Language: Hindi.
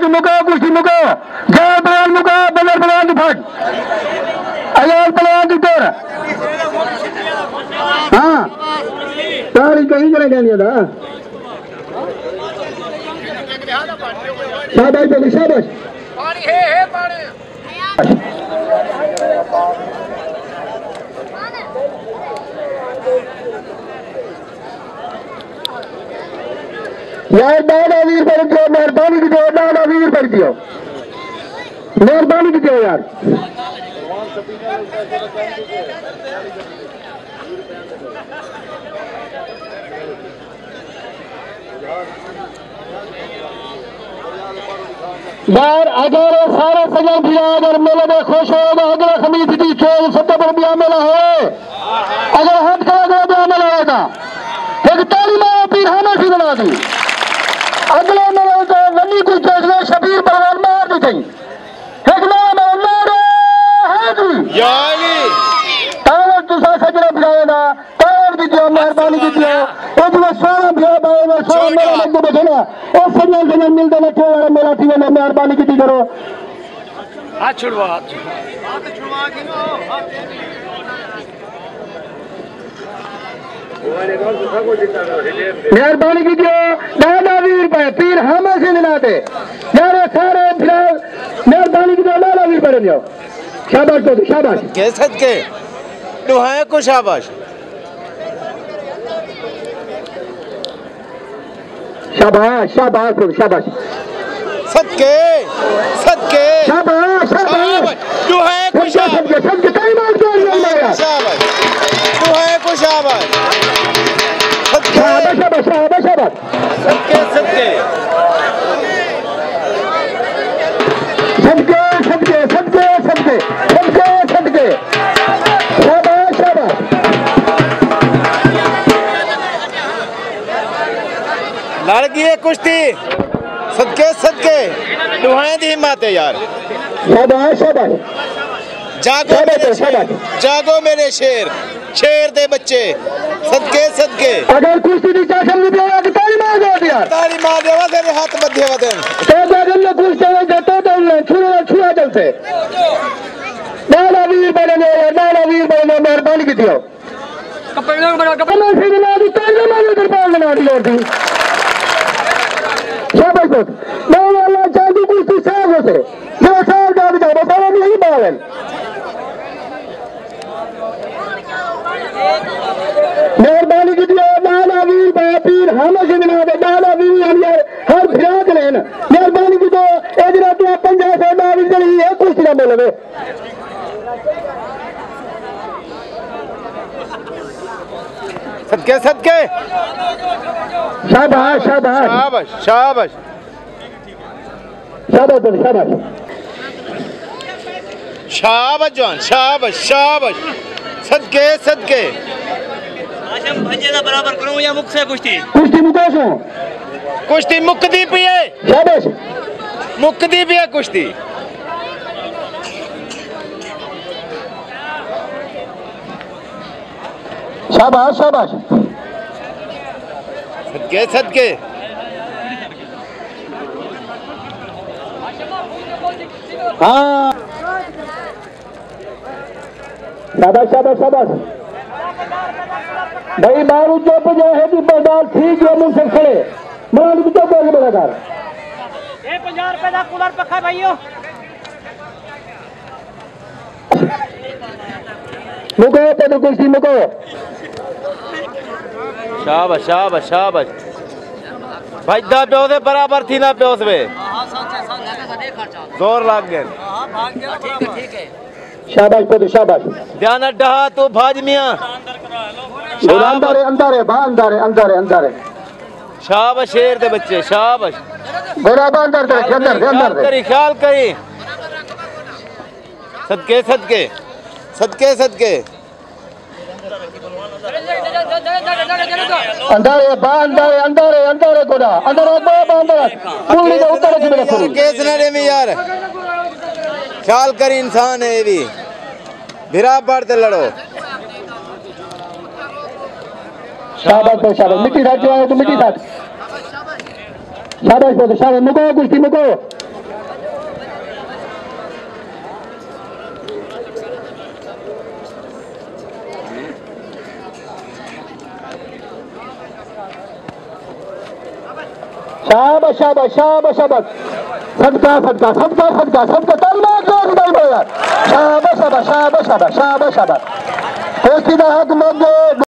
मुको कुश्ती मुको जाल पलवान मुको बल्लर पलवान की फट अयाल पलवान की तोड़ हाँ तारी कहीं करेंगे नहीं था शाबाश बेटी शाबाश पानी है पानी यार दादा वीर पर दियो मेहरबानी की दियो दादा वीर पर दियो मेहरबानी की दियो यार यार अगर सारे सजन भी अगर मेले में खुश होगा अगर खमीस की 14 सितंबर भी मेला हो अगर हट करेगा तो मेला होगा एक तालीम पीर हमें भी बना दी अगले मेले को वनी को जोड़ने शबीर पहलवान मार दी थी एक नारे हाजी यानी तार दूसरा सजना बुलाएगा तार भी दियो मेहरबानी की दियो एक वो सोना भी बाय में सोना मेरा लग बैठे ना और सजना मिलते ना थोड़ा मेरा थी ना मेहरबानी की करो हाथ छुड़वा के मेहरबानी कीजिए दादा वीर पे पीर हमें से मिलाते यार सारे फिलहाल मेहरबानी कीजिए दादा वीर पर जाओ शाबाश तो शाबाश कैसे के दुहाए को शाबाश शाबाश शाबाश तो शाबाश सदके सदके शाबाश शाबाश दुहाए को शाबाश सदके कई बार जोड़ शाबाश दुहाए को शाबाश शाबाश शाबाश शाबाश शाबाश सदके सदके सदके सदके सदके सदके सदके सदके शाबाश शाबाश लड़की है कुश्ती सदके सदके दुहाएं दी हिम्मत है यार शाबाश शाबाश जागो मेरे शेर जागो मेरे शेर शेर दे बच्चे सदके सदके अगर कुश्ती की चाशम नहीं पिया तो ताली मार दो यार ताली मार दे वदन हाथ मध्य वदन तो अगर लोग कुश्ती में जाते तो छुरा छुरा चलते दादा वीर बने मेहरबानी की दियो कपड़े बना कपड़े से बना दी ताली मार दरबार बना दी और दी शाबाश बहुत मैं वाला चांदी कुश्ती साफ होते जो साफ डाल जाओ सारा नहीं बालन मेहरबानी की दियो दादा वीर पीर हमें से मिला दे दादा वीर यार हर फिराक लेन मेहरबानी की दो एजरा तो 50 से दावी चली है कुछ ना बोले सदके सदके शाबाश शाबाश शाबाश शाबाश शाबाश शाबाश शाबाश जवान शाबाश शाबाश सदके सदके आशम भंजे दा बराबर करूं या मुख से कुश्ती मुकासो कुश्ती मुक्ति पिए शाबाश मुक्ति पिए कुश्ती शाबाश शाबाश सदके सदके हाँ शाबाश शाबाश शाबाश भाई मारू चुप जो है कि बर्दाश्त ठीक है मुझसे खड़े मारू चुप करके लगातार 50 रुपए का कूलर पखा भाइयों मुको तो कुश्ती मुको शाबाश शाबाश शाबाश भाई दा प्यो से बराबर थी ना प्यो से जोर लाग गए ठीक है शाबाश तो शाबाश ध्यान डहा तो भाज मियां अंदर है अंदर है बा अंदर है अंदर है अंदर है शाबाश शेर दे बच्चे शाबाश बराबर अंदर दे अंदर दे ख्याल करी सदके सदके सदके सदके अंदर है बा अंदर है कोड़ा अंदर है बा अंदर है पूरी का उतर के मेरा शुरू केस नरे में यार ख्याल करी इंसान है ये भी भिरा पड़ते लड़ो शाबाश तो शाबाश मिट्टी साथ जो है तो मिट्टी साथ शाबाश तो शाबाश मुको कुश्ती मुको शाबाश शाबाश शाबाश शाबाश सदका सदका सदका सदका सदका तालियां जोर से तालियां शाबाश शाबाश शाबाश शाबाश शाबाश शाबाश कुश्ती का हक मौके